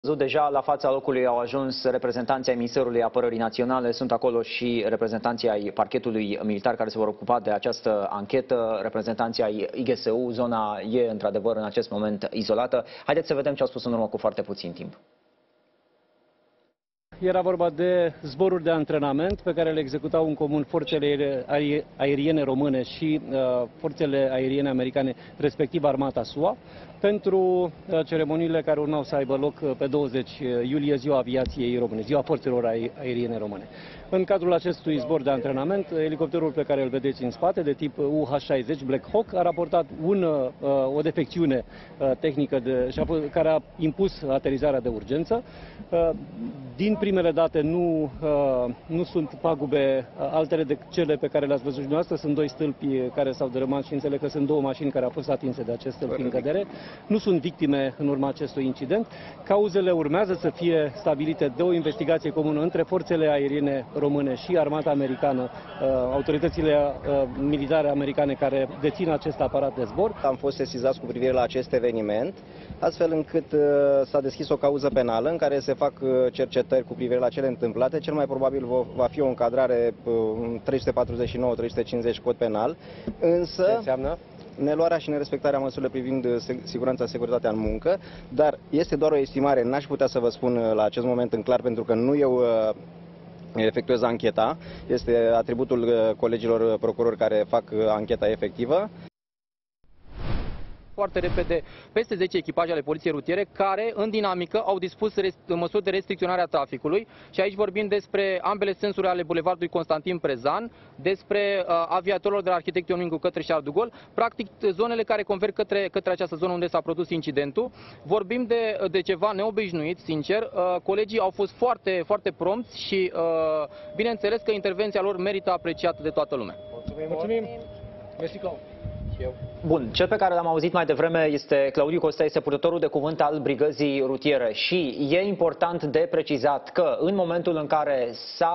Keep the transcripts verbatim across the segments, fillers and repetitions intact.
Deja la fața locului au ajuns reprezentanții ai Ministerului Apărării Naționale, sunt acolo și reprezentanții ai parchetului militar care se vor ocupa de această anchetă, reprezentanții ai I G S U. Zona e într-adevăr în acest moment izolată. Haideți să vedem ce au spus în urmă cu foarte puțin timp. Era vorba de zboruri de antrenament pe care le executau în comun forțele aeriene române și uh, forțele aeriene americane, respectiv armata S U A, pentru uh, ceremoniile care urmau să aibă loc pe douăzeci iulie, ziua aviației române, ziua forțelor aeriene române. În cadrul acestui zbor de antrenament, elicopterul pe care îl vedeți în spate, de tip U H șaizeci Black Hawk, a raportat un, uh, o defecțiune uh, tehnică de, care a impus aterizarea de urgență. Uh, din primele date nu, uh, nu sunt pagube altele decât cele pe care le-ați văzut dumneavoastră. Sunt doi stâlpi care s-au dărâmat și înțeleg că sunt două mașini care au fost atinse de acest stâlp în cădere. Nu sunt victime în urma acestui incident. Cauzele urmează să fie stabilite de o investigație comună între forțele aeriene române și armata americană, uh, autoritățile uh, militare americane care dețin acest aparat de zbor. Am fost sesizați cu privire la acest eveniment, astfel încât uh, s-a deschis o cauză penală în care se fac uh, cercetări cu privire la cele întâmplate. Cel mai probabil va fi o încadrare uh, trei sute patruzeci și nouă trei sute cincizeci cod penal, însă ce înseamnă? Neluarea și nerespectarea măsurilor privind siguranța, securitatea în muncă, dar este doar o estimare, n-aș putea să vă spun la acest moment în clar, pentru că nu eu uh, efectuez ancheta, este atributul uh, colegilor procurori care fac uh, ancheta efectivă. Foarte repede peste zece echipaje ale poliției rutiere care, în dinamică, au dispus măsuri de restricționare a traficului. Și aici vorbim despre ambele sensuri ale bulevardului Constantin Prezan, despre uh, aviatorilor de la Arhitect Ion Mincu către Charles de Gaulle, practic zonele care converg către, către această zonă unde s-a produs incidentul. Vorbim de, de ceva neobișnuit, sincer. Uh, colegii au fost foarte, foarte prompți și, uh, bineînțeles, că intervenția lor merită apreciată de toată lumea. Mulțumim! Mulțumim. Mulțumim. Bun, cel pe care l-am auzit mai devreme este Claudiu Costea, este purtătorul de cuvânt al Brigăzii Rutiere și e important de precizat că în momentul în care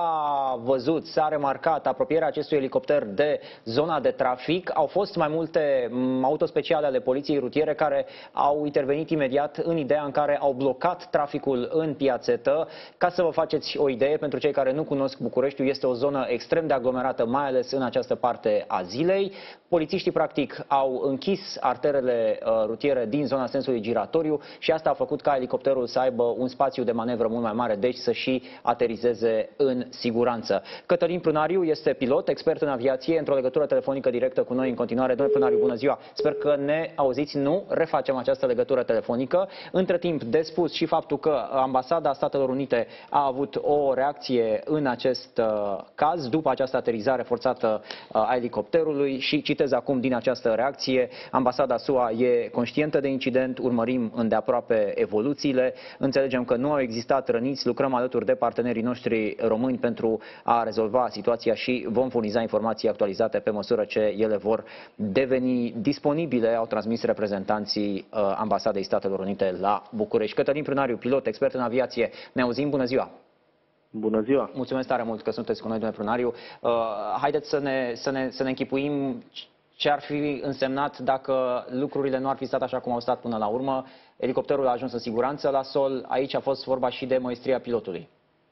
s-a văzut, s-a remarcat apropierea acestui elicopter de zona de trafic, au fost mai multe autospeciale ale Poliției Rutiere care au intervenit imediat în ideea în care au blocat traficul în piațetă. Ca să vă faceți o idee, pentru cei care nu cunosc Bucureștiul, este o zonă extrem de aglomerată, mai ales în această parte a zilei. Polițiștii practic au închis arterele uh, rutiere din zona sensului giratoriu și asta a făcut ca elicopterul să aibă un spațiu de manevră mult mai mare, deci să și aterizeze în siguranță. Cătălin Prunariu este pilot, expert în aviație, într-o legătură telefonică directă cu noi în continuare. Domnule Prunariu, bună ziua! Sper că ne auziți. Nu refacem această legătură telefonică. Între timp, de spus și faptul că Ambasada Statelor Unite a avut o reacție în acest uh, caz, după această aterizare forțată uh, a elicopterului și citez acum din această reacție: Ambasada S U A e conștientă de incident, urmărim îndeaproape evoluțiile, înțelegem că nu au existat răniți, lucrăm alături de partenerii noștri români pentru a rezolva situația și vom furniza informații actualizate pe măsură ce ele vor deveni disponibile, au transmis reprezentanții uh, Ambasadei Statelor Unite la București. Cătălin Prunariu, pilot, expert în aviație, ne auzim, bună ziua! Bună ziua! Mulțumesc tare mult că sunteți cu noi, domnule Prunariu. Uh, haideți să ne, să, ne, să ne închipuim ce ar fi însemnat dacă lucrurile nu ar fi stat așa cum au stat până la urmă. Elicopterul a ajuns în siguranță la sol, aici a fost vorba și de măestria pilotului.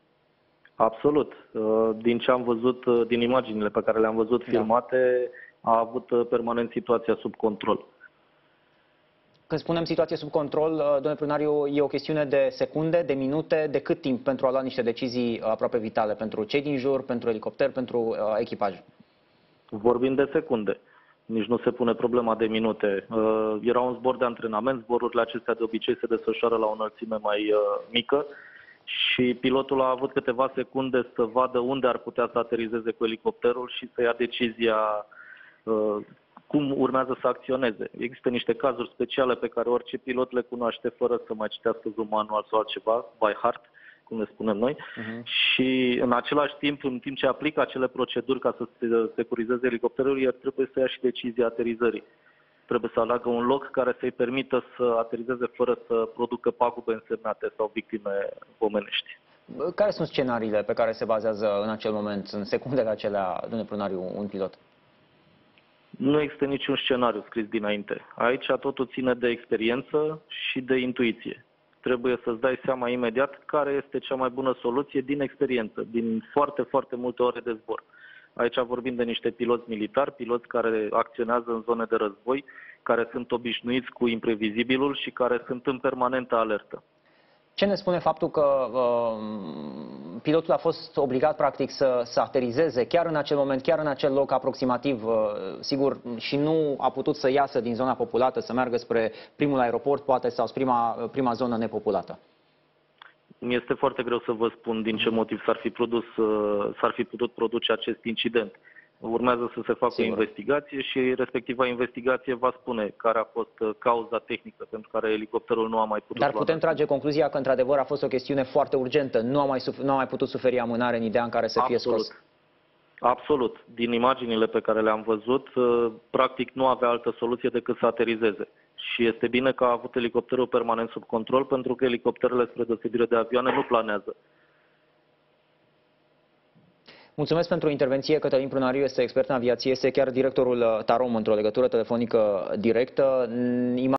Absolut. Din ce am văzut, din imaginile pe care le-am văzut filmate, da, a avut permanent situația sub control. Când spunem situație sub control, domnule Prunariu, e o chestiune de secunde, de minute, de cât timp pentru a lua niște decizii aproape vitale pentru cei din jur, pentru elicopter, pentru echipaj? Vorbim de secunde. Nici nu se pune problema de minute. Uh, era un zbor de antrenament, zborurile acestea de obicei se desfășoară la o înălțime mai uh, mică și pilotul a avut câteva secunde să vadă unde ar putea să aterizeze cu elicopterul și să ia decizia uh, cum urmează să acționeze. Există niște cazuri speciale pe care orice pilot le cunoaște fără să mai citească zoom manual sau altceva, by heart, cum ne spunem noi, uh-huh. Și în același timp, în timp ce aplică acele proceduri ca să se securizeze elicopterul, el trebuie să ia și decizia aterizării. Trebuie să aleagă un loc care să-i permită să aterizeze fără să producă pagube însemnate sau victime omenești. Care sunt scenariile pe care se bazează în acel moment, în secundele acelea, domnule Prunariu, un pilot? Nu există niciun scenariu scris dinainte. Aici totul ține de experiență și de intuiție. trebuie să-ți dai seama imediat care este cea mai bună soluție din experiență, din foarte, foarte multe ore de zbor. Aici vorbim de niște piloți militari, piloți care acționează în zone de război, care sunt obișnuiți cu imprevizibilul și care sunt în permanentă alertă. Ce ne spune faptul că uh, pilotul a fost obligat practic să, să aterizeze chiar în acel moment, chiar în acel loc aproximativ, uh, sigur, și nu a putut să iasă din zona populată, să meargă spre primul aeroport, poate, sau spre prima, prima zonă nepopulată? Mi-este foarte greu să vă spun din ce motiv s-ar fi, produs, s-ar fi putut produce acest incident. Urmează să se facă Sigur. o investigație și respectiva investigație va spune care a fost cauza tehnică pentru care elicopterul nu a mai putut... Dar putem trage concluzia că într-adevăr a fost o chestiune foarte urgentă, nu a mai, nu a mai putut suferi amânare în ideea în care să fie Absolut. scos. Absolut. Din imaginile pe care le-am văzut, practic nu avea altă soluție decât să aterizeze. Și este bine că a avut elicopterul permanent sub control, pentru că elicopterele, spre deosebire de avioane, nu planează. Mulțumesc pentru intervenție. Cătălin Prunariu este expert în aviație, este chiar directorul Tarom într-o legătură telefonică directă.